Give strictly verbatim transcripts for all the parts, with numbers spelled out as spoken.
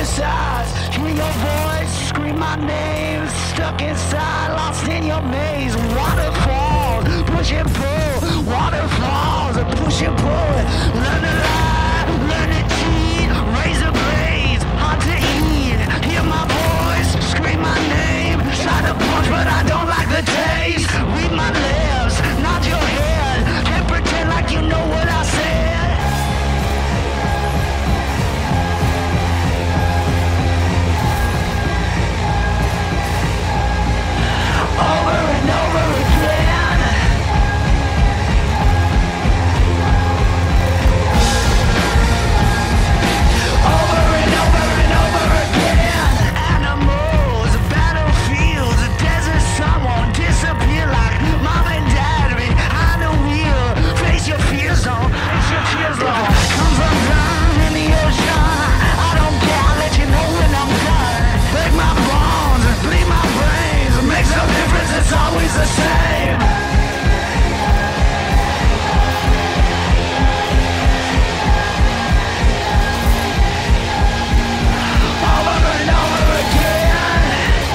fantasize. Hear your voice, scream my name. Stuck inside, lost in your maze. Waterfalls, push and pull. Waterfalls, push and pull. Learn to lie, learn to cheat. Razor blades, hard to eat. Hear my voice, scream my name. Try to punch, but I don't like the taste. Read my lips, nod your head. Can't pretend like you know what I said. Over and over again. Over and over and over again. Animals, battlefields, a desert sun won't disappear like mom and dad behind the wheel. Face your fears, don't face your tears, Lord. Come from down in the ocean. I don't care, I'll let you know when I'm done. Break my bones, bleed my brains. Makes no difference, it's always the same. Over and over again.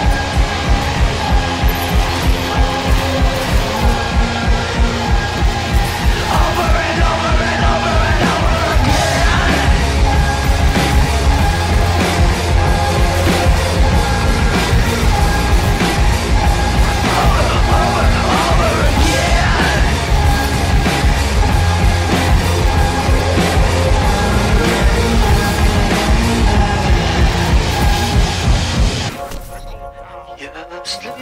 Over and over and over and over again. Over, over, over again. You're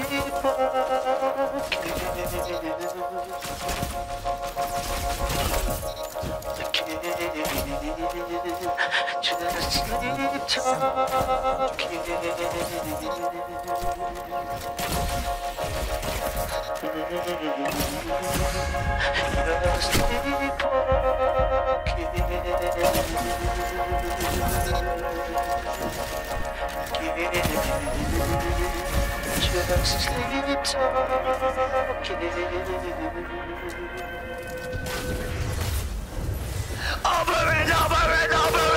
Just sleep talking. Over and over and over